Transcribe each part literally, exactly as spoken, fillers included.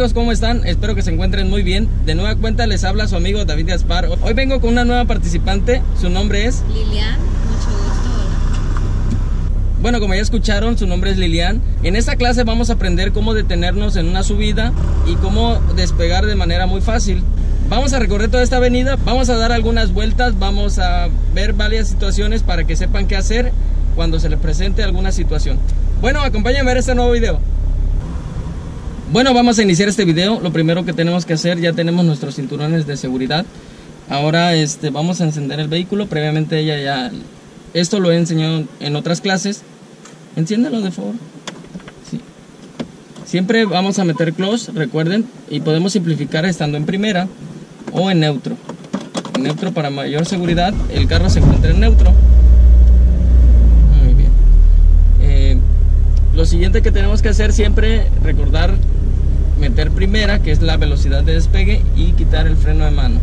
amigos, ¿cómo están? Espero que se encuentren muy bien. De nueva cuenta les habla su amigo David Gaspar. Hoy vengo con una nueva participante. Su nombre es Lilian, mucho gusto. Hola. Bueno, como ya escucharon, su nombre es Lilian. En esta clase vamos a aprender cómo detenernos en una subida y cómo despegar de manera muy fácil. Vamos a recorrer toda esta avenida, vamos a dar algunas vueltas, vamos a ver varias situaciones para que sepan qué hacer cuando se les presente alguna situación. Bueno, acompáñenme a ver este nuevo video. Bueno, vamos a iniciar este video. Lo primero que tenemos que hacer, ya tenemos nuestros cinturones de seguridad. Ahora este, vamos a encender el vehículo. Previamente ella ya, esto lo he enseñado en otras clases. Enciéndelo de favor. Sí. Siempre vamos a meter clutch, recuerden, y podemos simplificar estando en primera o en neutro. En neutro para mayor seguridad, el carro se encuentra en neutro. Muy bien. Eh, lo siguiente que tenemos que hacer siempre, recordar meter primera, que es la velocidad de despegue, y quitar el freno de mano.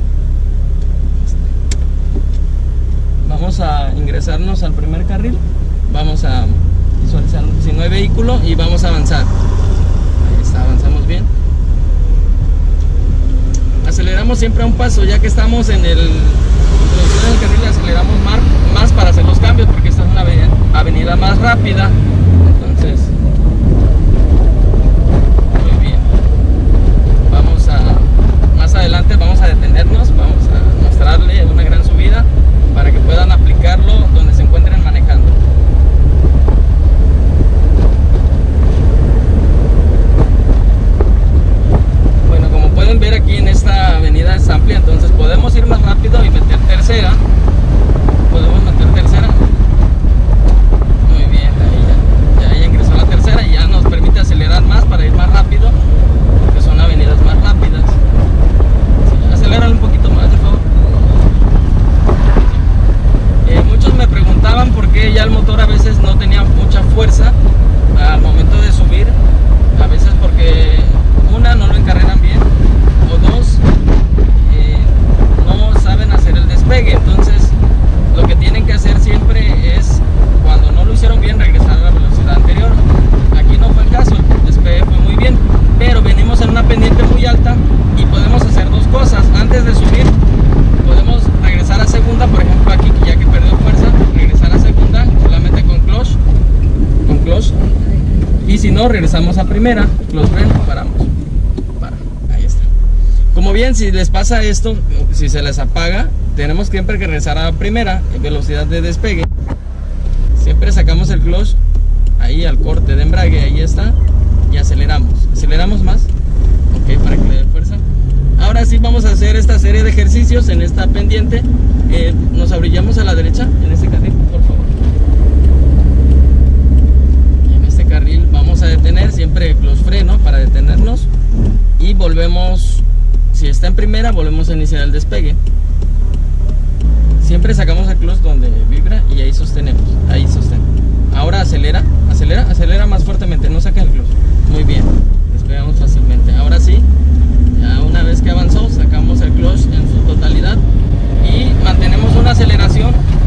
Vamos a ingresarnos al primer carril. Vamos a visualizar si no hay vehículo y vamos a avanzar. Ahí está, avanzamos bien. Aceleramos siempre a un paso, ya que estamos en el, en el carril, aceleramos más, más para hacer los cambios, porque esta es una avenida más rápida. Entonces, muy bien. Vamos a, más adelante vamos a detenernos, vamos a mostrarle una gran subida para que puedan aplicarlo donde se encuentren manejando. Bueno, como pueden ver, aquí en esta avenida es amplia, entonces podemos ir más rápido y meter tercera. Podemos meter tercera. Muy bien, ahí ya, ya, ya ingresó la tercera y ya nos permite acelerar más para ir más rápido, porque son avenidas más rápidas. Sí, aceléralo un poquito más, por favor. Eh, muchos me preguntaban por qué ya el motor a veces no tenía mucha fuerza al momento de subir. A veces porque una, no lo encarreran bien, o dos, eh, no saben hacer el despegue. Entonces lo que tienen que hacer siempre es, cuando no lo hicieron bien, regresar a la velocidad anterior. Aquí no fue el caso, el despegue fue muy bien, pero venimos en una pendiente muy alta y podemos hacer dos cosas. Antes de subir podemos regresar a segunda, por ejemplo aquí, ya que perdió fuerza, regresar a segunda solamente con clutch, con clutch. Y si no, regresamos a primera, clutch freno, paramos. Para, ahí está. Como bien, si les pasa esto, si se les apaga, tenemos siempre que regresar a primera, en velocidad de despegue. Siempre sacamos el clutch ahí al corte de embrague, ahí está, y aceleramos. Aceleramos más, ok, para que le dé fuerza. Ahora sí vamos a hacer esta serie de ejercicios en esta pendiente. Eh, nos abrillamos a la derecha en este carril, por favor. En este carril vamos a detener, siempre clutch freno para detenernos. Y volvemos, si está en primera, volvemos a iniciar el despegue. Siempre sacamos el clutch donde vibra y ahí sostenemos, ahí sostenemos. Ahora acelera, acelera, acelera más fuertemente, no saca el clutch. Muy bien, despegamos fácilmente. Ahora sí, ya una vez que avanzó, sacamos el clutch en su totalidad y mantenemos una aceleración.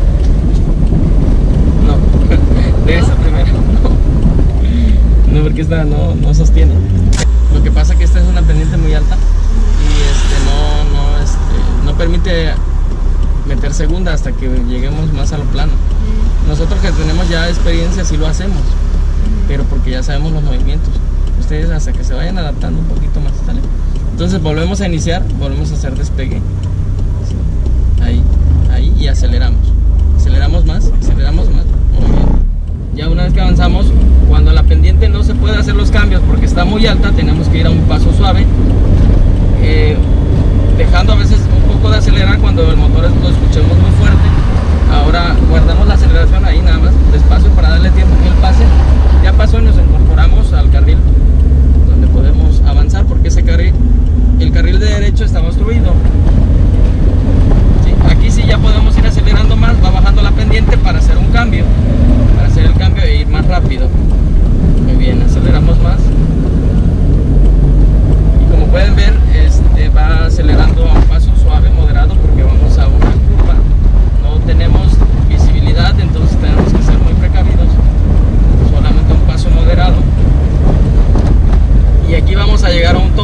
No, de esa primera, no, no, porque esta no, no sostiene. Lo que pasa es que esta es una pendiente muy alta y este no, no, este, no permite meter segunda hasta que lleguemos más a lo plano. Nosotros que tenemos ya experiencia sí lo hacemos, pero porque ya sabemos los movimientos. Ustedes hasta que se vayan adaptando un poquito más, ¿sale? Entonces volvemos a iniciar, volvemos a hacer despegue. Ahí, ahí, y aceleramos. Aceleramos más, aceleramos más. Muy bien. Ya una vez que avanzamos, cuando la pendiente no se puede hacer los cambios porque está muy alta, tenemos que ir a un paso suave, eh, dejando a veces un poco de acelerar cuando el motor lo escuchemos muy fuerte. Ahora guardamos la aceleración ahí nada más, despacio, para darle tiempo que él pase. Ya pasó y nos incorporamos al carril donde podemos avanzar, porque ese carril, el carril de derecho está obstruido. Sí, aquí sí ya podemos ir acelerando más, va bajando la pendiente para hacer un cambio, para hacer el cambio e ir más rápido. Muy bien, aceleramos más. Y como pueden ver, este va acelerando a un paso suave, moderado, porque vamos a una curva. No tenemos visibilidad, entonces tenemos que ser muy precavidos. Solamente un paso moderado. Y aquí vamos a llegar a un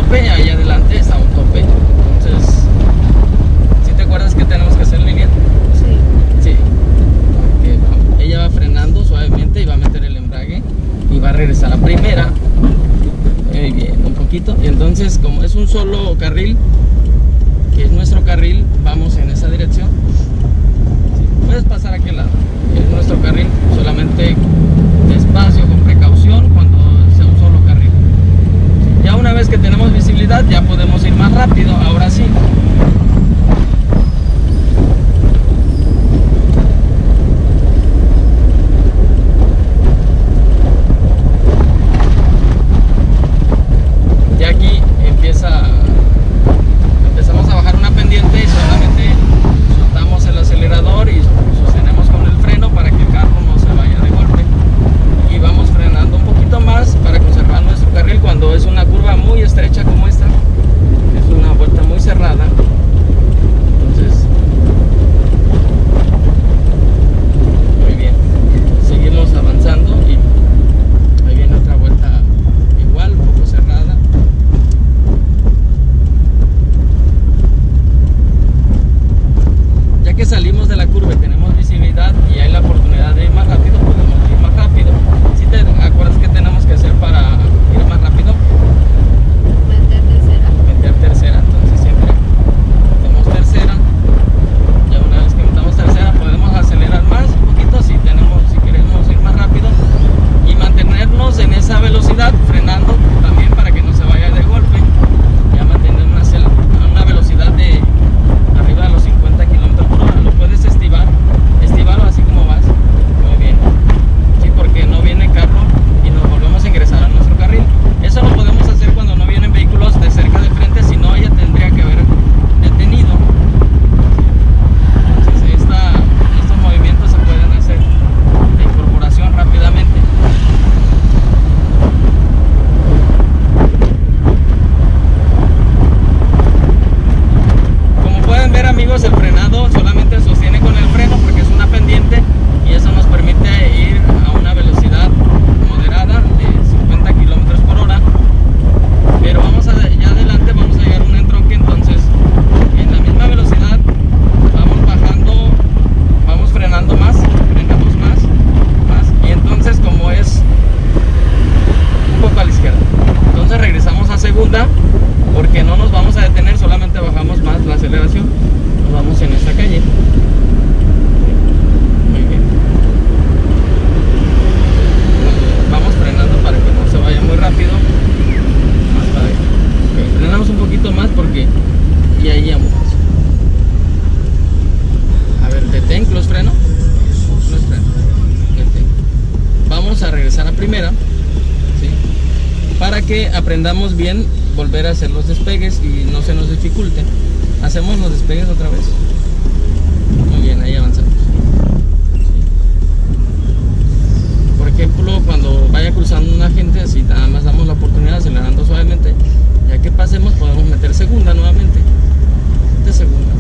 es un solo carril, que es nuestro carril, vamos en esa dirección. Sí, puedes pasar a aquel lado, es nuestro carril, solamente despacio, con precaución cuando sea un solo carril. Ya una vez que tenemos visibilidad ya podemos ir más rápido, ahora sí. Y aquí empieza, empezamos a bajar una pendiente y solamente soltamos el acelerador y sostenemos con el freno para que el carro no se vaya de golpe. Y vamos frenando un poquito más para conservar nuestro carril cuando es una curva muy estrecha como esta. Es una vuelta muy cerrada. Entonces, muy bien. Seguimos avanzando y ahí viene otra vuelta igual, un poco cerrada. Ya que salimos de la curva y tenemos visibilidad y hay la oportunidad de ir más rápido, podemos ir más rápido. Si te acuerdas que tenemos que hacer para ir más rápido, Meter tercera. meter tercera, entonces siempre metemos tercera. Ya una vez que metamos tercera podemos acelerar más un poquito si tenemos, si queremos ir más rápido, y mantenernos en esa velocidad, frenando también para que no se vaya de golpe. Ya mantener una, cel- una velocidad de arriba de los cincuenta kilómetros por hora. Lo puedes estivar, estivarlo así como vas. Muy bien. Sí, porque no viene carro y nos volvemos a ingresar a nuestro carril. Eso lo podemos hacer cuando no vienen vehículos de cerca de frente, si no ella tendría que haber detenido. Entonces esta, estos movimientos se pueden hacer de incorporación rápidamente. Como pueden ver, amigos, el frenado solamente sostiene con el freno porque es una pendiente y eso nos permite ir a una velocidad moderada de cincuenta kilómetros por hora. Pero vamos a, ya adelante vamos a llegar a un entronque, entonces en la misma velocidad vamos bajando, vamos frenando más, frenamos más, más, y entonces como es un poco a la izquierda, entonces regresamos a segunda porque no nos vamos a detener, solamente bajamos más la aceleración, nos vamos en esta calle. Muy bien. Vamos frenando para que no se vaya muy rápido. Más para allá. Ok, frenamos un poquito más porque y ahí ya vamos. A ver, detén, close freno. Close freno. Detén. Vamos a regresar a primera, ¿sí? Para que aprendamos bien volver a hacer los despegues y no se nos dificulte. Hacemos los despegues otra vez. Muy bien, ahí avanzamos. Por ejemplo, cuando vaya cruzando una gente, así nada más damos la oportunidad acelerando suavemente. Ya que pasemos podemos meter segunda nuevamente. De segunda.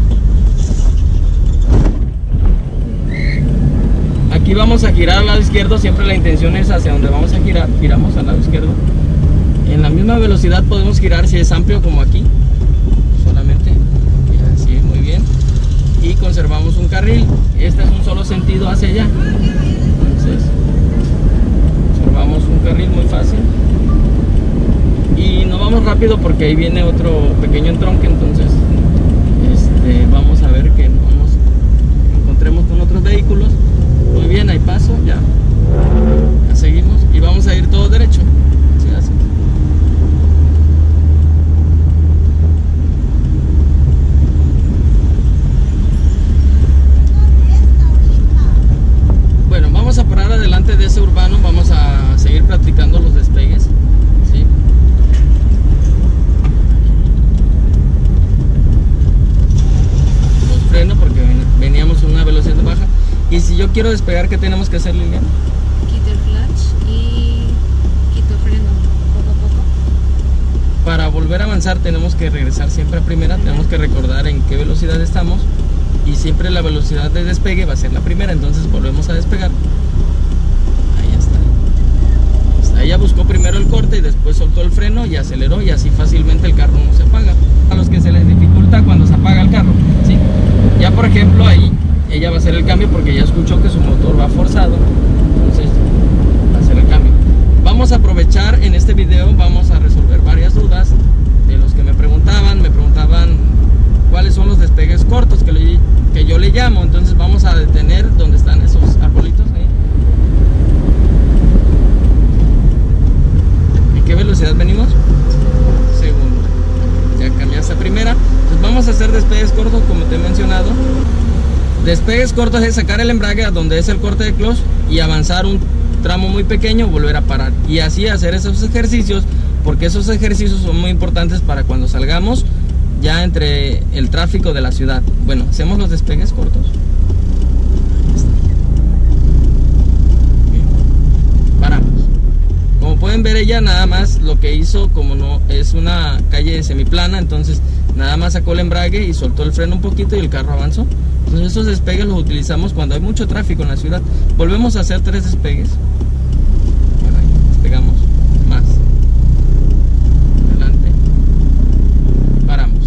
Aquí vamos a girar al lado izquierdo, siempre la intención es hacia donde vamos a girar, giramos al lado izquierdo. En la misma velocidad podemos girar si es amplio como aquí, solamente, así, muy bien. Y conservamos un carril, este es un solo sentido hacia allá, entonces conservamos un carril muy fácil. Y no vamos rápido porque ahí viene otro pequeño entronque, entonces este, vamos a ver que nos encontremos con otros vehículos. Muy bien, ahí paso, ya, ya seguimos y vamos a ir todo derecho. ¿Sí? Así. Bueno, vamos a parar adelante de ese urbano, vamos a seguir practicando los despegues, ¿sí? Los freno porque veníamos a una velocidad baja. Y si yo quiero despegar, ¿qué tenemos que hacer, Lilian? Quito el clutch y quito freno poco a poco. Para volver a avanzar tenemos que regresar siempre a primera, tenemos que recordar en qué velocidad estamos y siempre la velocidad de despegue va a ser la primera, entonces volvemos a despegar. Ahí está. Ella buscó primero el corte y después soltó el freno y aceleró y así fácilmente el carro no se apaga. A los que se les dificulta cuando se apaga el carro, ¿sí? Ya por ejemplo ahí ella va a hacer el cambio porque ya escuchó que su motor va forzado, entonces va a hacer el cambio. Vamos a aprovechar en este video, vamos a resolver varias dudas de los despegues cortos, como te he mencionado. Despegues cortos es sacar el embrague a donde es el corte de clutch y avanzar un tramo muy pequeño, volver a parar. Y así hacer esos ejercicios, porque esos ejercicios son muy importantes para cuando salgamos ya entre el tráfico de la ciudad. Bueno, hacemos los despegues cortos. Bien. Paramos. Como pueden ver, ella nada más lo que hizo, como no es una calle semiplana, entonces nada más sacó el embrague y soltó el freno un poquito y el carro avanzó. Entonces estos despegues los utilizamos cuando hay mucho tráfico en la ciudad. Volvemos a hacer tres despegues. Bueno, ahí despegamos más. Adelante. Paramos.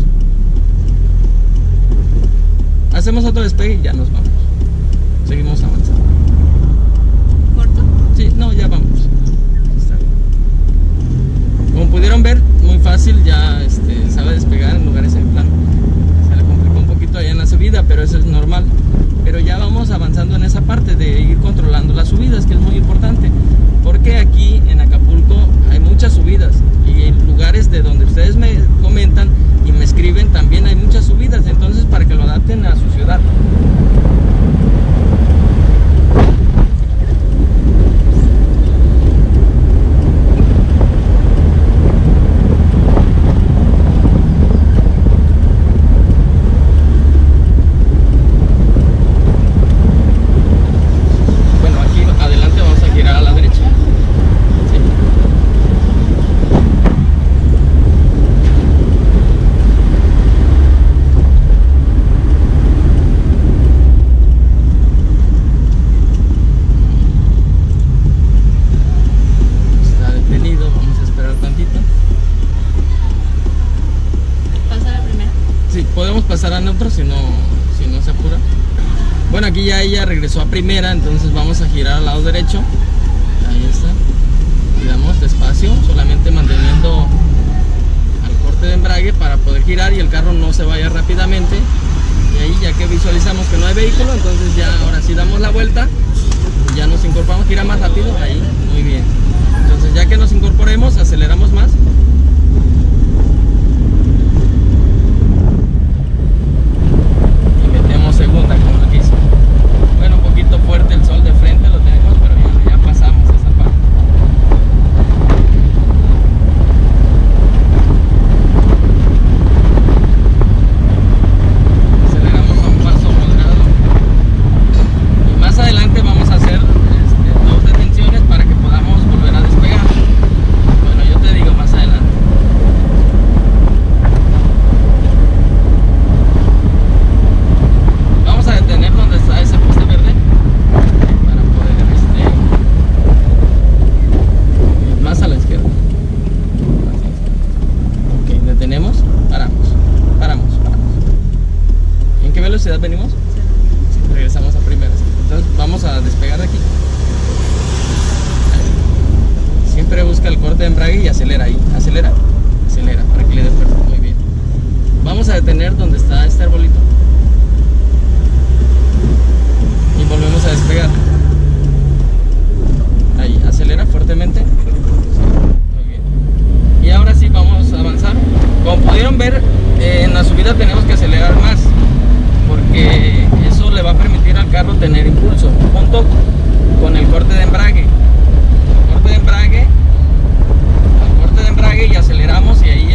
Hacemos otro despegue y ya nos vamos. Seguimos avanzando. ¿Corto? Sí, no, ya vamos. Está bien. Como pudieron ver, muy fácil, ya este, sabe despegar en lugares en plano. Se le complicó un poquito allá en la subida, pero eso es normal. Pero ya vamos avanzando en esa parte de ir controlando las subidas, que es muy importante. Porque aquí en Acapulco hay muchas subidas y en lugares de donde ustedes me comentan y me escriben también hay muchas subidas. Entonces, para que lo adapten a su ciudad. Pasar a neutro si no, si no se apura. Bueno, aquí ya ella regresó a primera, entonces vamos a girar al lado derecho. Ahí está. Giramos despacio, solamente manteniendo al corte de embrague para poder girar y el carro no se vaya rápidamente. Y ahí, ya que visualizamos que no hay vehículo, entonces ya ahora sí damos la vuelta, ya nos incorporamos, gira más rápido, ahí, muy bien. Entonces ya que nos incorporemos, aceleramos más. Segunda, como lo que hizo. Bueno, un poquito fuerte el sol de frente lo tenemos, pero ya, ya pasamos esa parte. Aceleramos a un paso moderado. Y más adelante vamos a hacer este, dos detenciones para que podamos volver a despegar. Bueno, yo te digo más adelante. A detener donde está ese poste verde para poder este, más a la izquierda. Ok, detenemos, paramos, paramos, paramos. ¿En qué velocidad venimos? Sí, regresamos a primeras. Entonces vamos a despegar de aquí. Ahí. Siempre busca el corte de embrague y acelera ahí, acelera, acelera para que le dé fuerza. Muy bien. Vamos a detener donde está este arbolito. Volvemos a despegar. Ahí, acelera fuertemente. Muy bien. Y ahora sí vamos a avanzar. Como pudieron ver, eh, en la subida tenemos que acelerar más, porque eso le va a permitir al carro tener impulso, junto con el corte de embrague. El corte de embrague, el corte de embrague y aceleramos y ahí